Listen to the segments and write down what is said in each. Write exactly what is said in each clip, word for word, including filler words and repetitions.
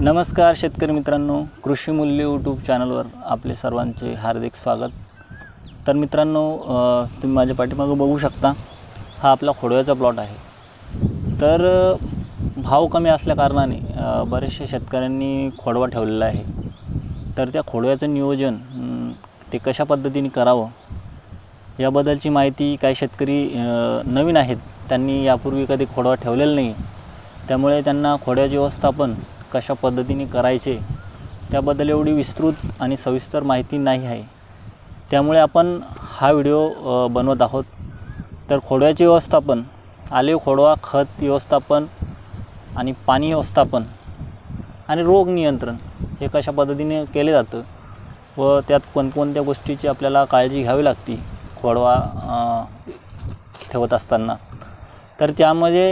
नमस्कार शेतकरी मित्रांनो, कृषी मूल्य यूट्यूब चॅनलवर आपले सर्वांचे हार्दिक स्वागत। तर मित्रांनो, तुम्ही माझ्या पाठीमागे बघू शकता, हा आपला खोडव्याचा प्लॉट आहे। तर भाव कमी असल्या कारणाने बरेचशे शेतकऱ्यांनी खोडवा ठेवलेला आहे। तर त्या खोडव्याचं नियोजन ते कशा पद्धतीने करावं याबद्दलची माहिती काही शेतकरी नवीन आहेत, त्यांनी यापूर्वी कधी खोडवा ठेवलेला नाही, त्यामुळे त्यांना खोडव्याचे व्यवस्थापन कशा पद्धतीने करायचे त्याबद्दल एवढी विस्तृत आणि सविस्तर माहिती नाही आहे। त्यामुळे आपण हा व्हिडिओ बनवत आहोत। तर खोडव्याचे व्यवस्थापन, आलेव खोडवा, खत व्यवस्थापन आणि पाणी व्यवस्थापन आणि रोग नियंत्रण हे कशा पद्धतीने केले जातं व त्यात कोणकोणत्या गोष्टीची आपल्याला काळजी घ्यावी लागते खोडवा ठेवत असताना। तर त्यामध्ये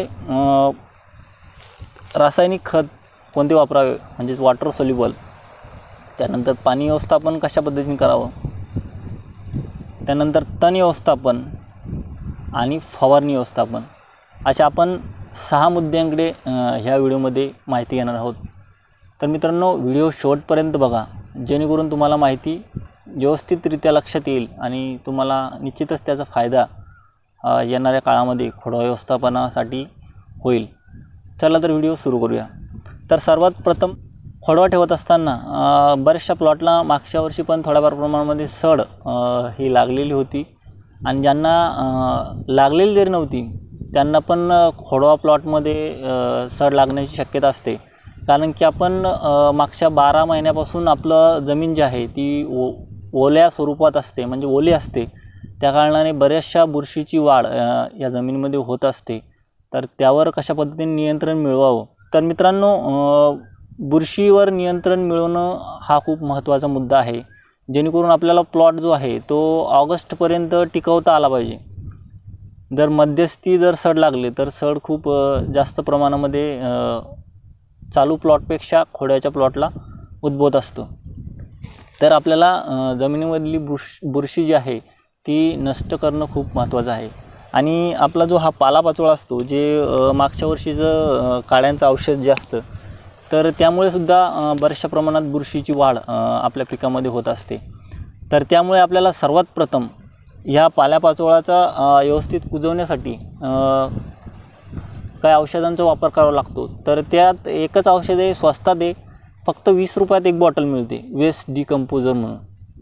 रासायनिक खत कोणते वापरावे, म्हणजे वॉटर सोल्युबल, त्यानंतर पाणी व्यवस्थापन कशा पद्धतीने करावं, त्यानंतर तण व्यवस्थापन आणि फवारणी व्यवस्थापन, अशा आपण सहा मुद्द्यांकडे ह्या व्हिडिओमध्ये माहिती घेणार आहोत। तर मित्रांनो, व्हिडिओ शेवटपर्यंत बघा, जेणेकरून तुम्हाला माहिती व्यवस्थितरित्या लक्षात येईल आणि तुम्हाला निश्चितच त्याचा फायदा येणाऱ्या काळामध्ये खोडवा व्यवस्थापनासाठी होईल। चला तर व्हिडिओ सुरू करूया। तर सर्वात प्रथम खोडवा ठेवत असताना बऱ्याचशा प्लॉटला मागच्या वर्षी पण थोड्याफार प्रमाणामध्ये सड ही लागलेली होती, आणि ज्यांना लागलेली जरी नव्हती त्यांना पण खोडवा प्लॉटमध्ये सड लागण्याची शक्यता असते। कारण की आपण मागच्या बारा महिन्यापासून आपलं जमीन जी आहे ती ओ ओल्या स्वरूपात असते, म्हणजे ओली असते, त्या कारणाने बऱ्याचशा बुरशीची वाढ या जमिनीमध्ये होत असते। तर त्यावर कशा पद्धतीने नियंत्रण मिळवावं, तर मित्रांनो, बुरशीवर नियंत्रण मिळवणं हा खूप महत्त्वाचा मुद्दा आहे, जेणेकरून आपल्याला प्लॉट जो आहे तो ऑगस्टपर्यंत टिकवता आला पाहिजे। जर मध्यस्थी जर सड लागले तर सड खूप जास्त प्रमाणामध्ये चालू प्लॉटपेक्षा खोडव्याच्या प्लॉटला उद्भवत असतो। तर आपल्याला जमिनीमधली बुरश बुरशी जी आहे ती नष्ट करणं खूप महत्त्वाचं आहे। आणि आपला जो हा पालापाचोळा असतो, जे मागच्या वर्षीचं काड्यांचं औषध जे असतं, तर त्यामुळे सुद्धा बऱ्याचशा प्रमाणात बुरशीची वाढ आपल्या पिकामध्ये होत असते। तर त्यामुळे आपल्याला सर्वात प्रथम ह्या पाल्यापाचोळाचा व्यवस्थित कुजवण्यासाठी काय औषधांचा वापर करावा लागतो। तर त्यात एकच औषध आहे, स्वस्तात आहे, फक्त वीस रुपयात एक बॉटल मिळते, वेस्ट डिकम्पोजर म्हणून।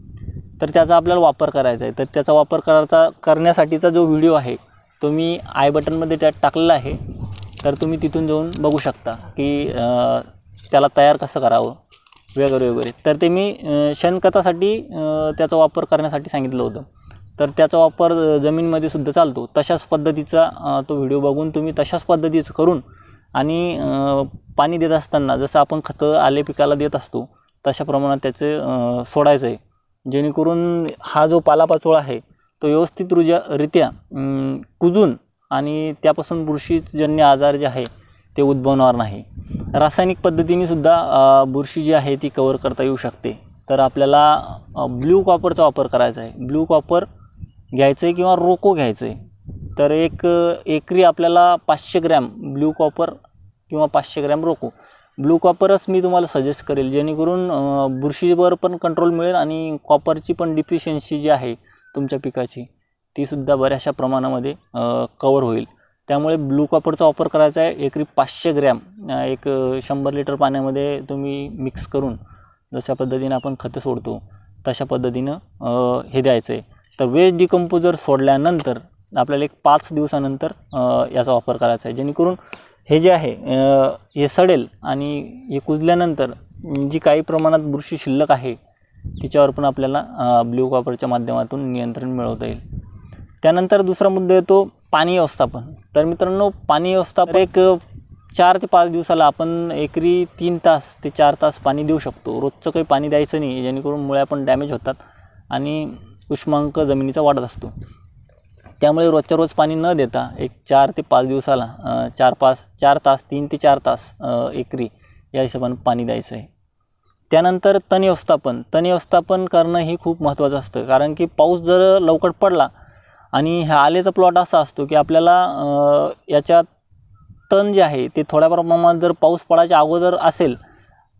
तर त्याचा आपल्याला वापर करायचा आहे। तर त्याचा वापर करायचा करण्यासाठीचा जो व्हिडिओ आहे तो मी आय बटनमध्ये त्यात टाकलेला आहे, तर तुम्ही तिथून जाऊन बघू शकता की त्याला तयार कसं करावं वगैरे वगैरे। तर ते मी शेणखतासाठी त्याचा वापर करण्यासाठी सांगितलं होतं। तर त्याचा वापर जमीनमध्ये सुद्धा चालतो, तशाच पद्धतीचा तो व्हिडिओ बघून तुम्ही तशाच पद्धतीचं करून आणि पाणी देत असताना जसं आपण खतं आले पिकाला देत असतो तशा प्रमाणात त्याचे सोडायचं आहे, जेणेकरून हा जो पालापाचोळा आहे तो व्यवस्थित रुजा रित्या कुजून आणि त्यापासून बुरशीजन्य आजार जे आहे ते उद्भवणार नाही। रासायनिक पद्धतीने सुद्धा बुरशी जी आहे ती कव्हर करता येऊ शकते। तर आपल्याला ब्ल्यू कॉपरचा वापर करायचा आहे। ब्ल्यू कॉपर घ्यायचं आहे किंवा रोको घ्यायचं आहे। तर एक एकरी आपल्याला पाचशे ग्रॅम ब्ल्यू कॉपर किंवा पाचशे ग्रॅम रोको, ब्लू कॉपरच मी तुम्हाला सजेस्ट करेल, जेणेकरून बुरशीवर पण कंट्रोल मिळेल आणि कॉपरची पण डिफिशियन्सी जी आहे तुमच्या पिकाची तीसुद्धा बऱ्याचशा प्रमाणामध्ये कवर होईल। त्यामुळे ब्लू कॉपरचा वापर करायचा आहे। एकरी पाचशे ग्रॅम एक शंभर लिटर पाण्यामध्ये तुम्ही मिक्स करून जशा पद्धतीने आपण खतं सोडतो तशा पद्धतीनं हे द्यायचं आहे। तर वेस्ट डिकम्पोजर सोडल्यानंतर आपल्याला एक पाच दिवसानंतर याचा वापर करायचा आहे, जेणेकरून हे जे आहे हे सडेल आणि हे कुजल्यानंतर जी काही प्रमाणात बुरशी शिल्लक आहे तिच्यावर पण आपल्याला ब्ल्यू कॉपरच्या माध्यमातून नियंत्रण मिळवता येईल। त्यानंतर दुसरा मुद्दा येतो पाणी व्यवस्थापन। तर मित्रांनो, पाणी व्यवस्थापन एक चार ते पाच दिवसाला आपण एकरी तीन तास ते चार तास पाणी देऊ शकतो। रोजचं काही पाणी द्यायचं नाही, जेणेकरून मुळ्या पण डॅमेज होतात आणि उष्मांक जमिनीचा वाढत असतो। त्यामुळे रोजच्या रोज पाणी न देता एक चार ते पाच दिवसाला चार पाच चार तास तीन ते चार तास एकरी या हिशोबाने पाणी द्यायचं आहे। त्यानंतर तण व्यवस्थापन तण व्यवस्थापन करणं ही खूप महत्त्वाचं असतं, कारण की पाऊस जर लवकर पडला आणि हा आलेचा प्लॉट असा असतो की आपल्याला याच्यात तण जे आहे ते थोड्या प्रमाणात जर पाऊस पडायच्या अगोदर असेल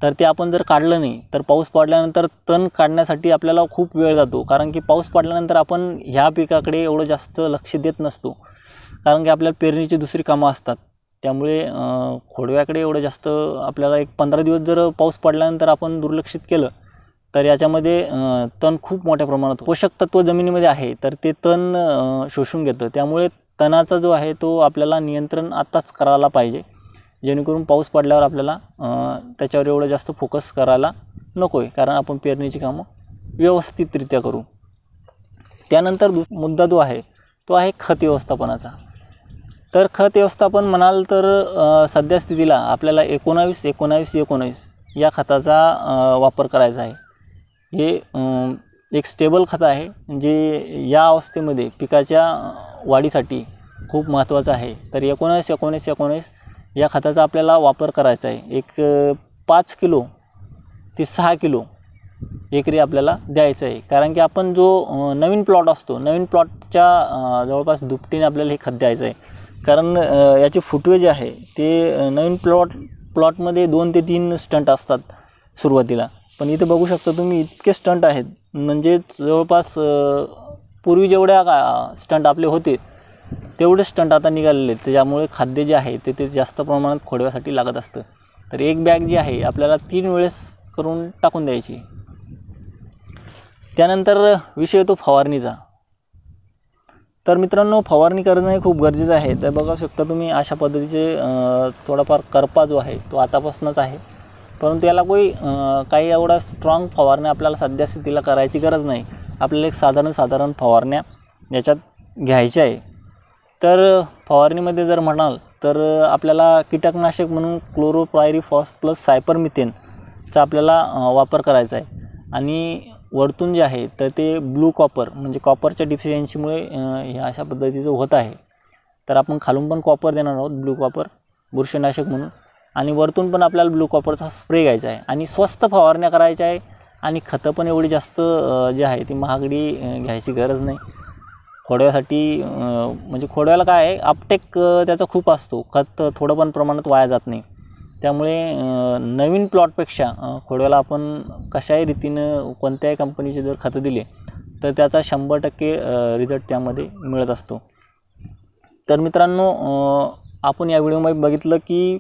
तर ते आपण जर काढलं नाही तर पाऊस पडल्यानंतर तण काढण्यासाठी आपल्याला खूप वेळ जातो, कारण की पाऊस पडल्यानंतर आपण ह्या पिकाकडे एवढं जास्त लक्ष देत नसतो, कारण की आपल्याला पेरणीची दुसरी कामं असतात. त्यामुळे खोडव्याकडे एवढं जास्त आपल्याला एक पंधरा दिवस जर पाऊस पडल्यानंतर आपण दुर्लक्षित केलं तर याच्यामध्ये तण खूप मोठ्या प्रमाणात पोषक तत्व जमिनीमध्ये आहे तर ते तण शोषून घेतं. त्यामुळे तणाचा जो आहे तो आपल्याला नियंत्रण आत्ताच करायला पाहिजे, जेणेकरून पाऊस पडल्यावर आपल्याला त्याच्यावर एवढं जास्त फोकस करायला नको आहे, कारण आपण पेरणीची कामं व्यवस्थितरित्या करू. त्यानंतर दुस मुद्दा जो आहे तो आहे खत व्यवस्थापनाचा. तर खत व्यवस्थापन म्हणाल तर सध्या स्थितीला आपल्याला एकोणावीस एकोणावीस एकोणावीस या खताचा वापर करायचा आहे. हे एक स्टेबल खत आहे जे या अवस्थेमध्ये पिकाच्या वाढीसाठी खूप महत्त्वाचं आहे. तर एकोणावीस एकोणीस एकोणीस या खताचा आपल्याला वापर करायचा आहे. एक पाच किलो ते सहा किलो एकरी आपल्याला द्यायचं आहे, कारण की आपण जो नवीन प्लॉट असतो नवीन प्लॉटच्या जवळपास दुपटीने आपल्याला हे खत द्यायचं आहे. कारण याचे फुटवे जे आहे ते नवीन प्लॉट प्लॉटमध्ये दोन ते तीन स्टंट असतात सुरुवातीला, पण इथे बघू शकता तुम्ही इतके स्टंट आहेत, म्हणजे जवळपास पूर्वी जेवढ्या स्टंट आपले होते तेवढे स्टंट आता निघालेले आहेत. त्याच्यामुळे खाद्य जे आहे ते ते जास्त प्रमाणात खोडव्यासाठी लागत असतं. तर एक बॅग जी आहे आपल्याला तीन वेळेस करून टाकून द्यायची. त्यानंतर विषय येतो फवारणीचा. तर मित्रांनो, फवारणी करणं हे खूप गरजेचं आहे. तर बघू शकता तुम्ही अशा पद्धतीचे थोडाफार करपा जो आहे तो आतापासूनच आहे, परंतु याला कोई काही एवढा स्ट्रॉंग फवारण्या आपल्याला सध्या स्थितीला करायची गरज नाही. आपल्याला एक साधारण साधारण फवारण्या याच्यात घ्यायच्या आहे. तर फवारणीमध्ये जर म्हणाल तर आपल्याला कीटकनाशक म्हणून क्लोरोपायरीफॉस प्लस सायपरमिथेनचा आपल्याला वापर करायचा आहे. आणि वरतून जे आहे तर ते ब्लू कॉपर म्हणजे कॉपरच्या डिफिशियन्सीमुळे हे अशा पद्धतीचं होत आहे. तर आपण खालून पण कॉपर देणार आहोत, ब्लू कॉपर बुरशीनाशक म्हणून, आणि वरतून पण आपल्याला ब्लू कॉपरचा स्प्रे घ्यायचा आहे. आणि स्वस्त फवारण्या करायच्या आहे. आणि खतं पण एवढी जास्त जे आहे ती महागडी घ्यायची गरज नाही. खोडव्यासाठी म्हणजे खोडव्याला काय आहे अपटेक त्याचा खूप असतो, खत थोडं पण प्रमाणात वाया जात नाही. त्यामुळे नवीन प्लॉटपेक्षा खोडव्याला आपण कशाही रीतीनं कोणत्याही कंपनीचे जर खतं दिले तर त्याचा शंभर टक्के रिझल्ट त्यामध्ये मिळत असतो. तर मित्रांनो, आपण या व्हिडिओमध्ये बघितलं की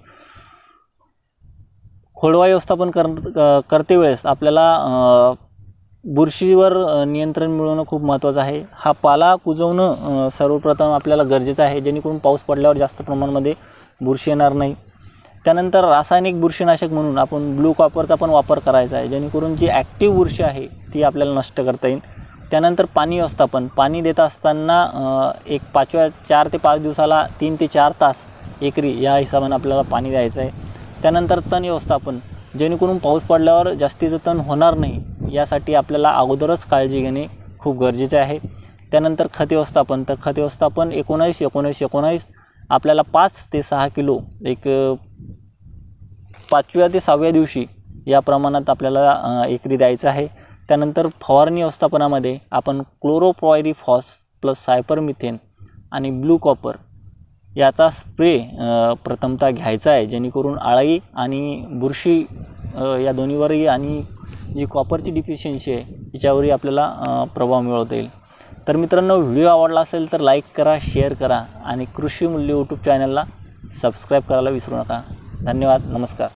खोडवा व्यवस्थापन कर करते वेळेस आपल्याला बुरशीवर नियंत्रण मिळवणं खूप महत्त्वाचं आहे. हा पाला कुजवणं सर्वप्रथम आपल्याला गरजेचं आहे, जेणेकरून पाऊस पडल्यावर जास्त प्रमाणामध्ये बुरशी येणार नाही. त्यानंतर रासायनिक बुरशीनाशक म्हणून आपण ब्लू कॉपरचा पण वापर करायचा आहे, जेणेकरून जी ॲक्टिव्ह बुरशी आहे ती आपल्याला नष्ट करता येईल. त्यानंतर पाणी व्यवस्थापन, पाणी देत असताना एक पाचव्या चार ते पाच दिवसाला तीन ते चार तास एकरी या हिशोबाने आपल्याला पाणी द्यायचं आहे. त्यानंतर तण व्यवस्थापन, जेणेकरून पाऊस पडल्यावर जास्तीचं तण होणार नाही यासाठी आपल्याला अगोदरच काळजी घेणे खूप गरजेचे आहे. त्यानंतर खत व्यवस्थापन, तर खत व्यवस्थापन एकोणावीस एकोणावीस एकोणावीस आपल्याला पाच ते सहा किलो एक पाचव्या ते सहाव्या दिवशी या प्रमाणात आपल्याला एकरी द्यायचं आहे. त्यानंतर फवारणी व्यवस्थापनामध्ये आपण क्लोरोपायरीफॉस प्लस सायपरमिथेन आणि ब्लू कॉपर याचा स्प्रे प्रथमतः घ्यायचा आहे, जेणेकरून अळी आणि बुरशी या दोन्हीवरही आणि जी कॉपरची डिफिशियन्सी आहे याच्यावरही आपल्याला प्रभाव मिळवता येईल. तर मित्रांनो, व्हिडिओ आवडला असेल तर लाईक करा, शेअर करा आणि कृषी मूल्य यूट्यूब चॅनलला सबस्क्राईब करायला विसरू नका. धन्यवाद. नमस्कार.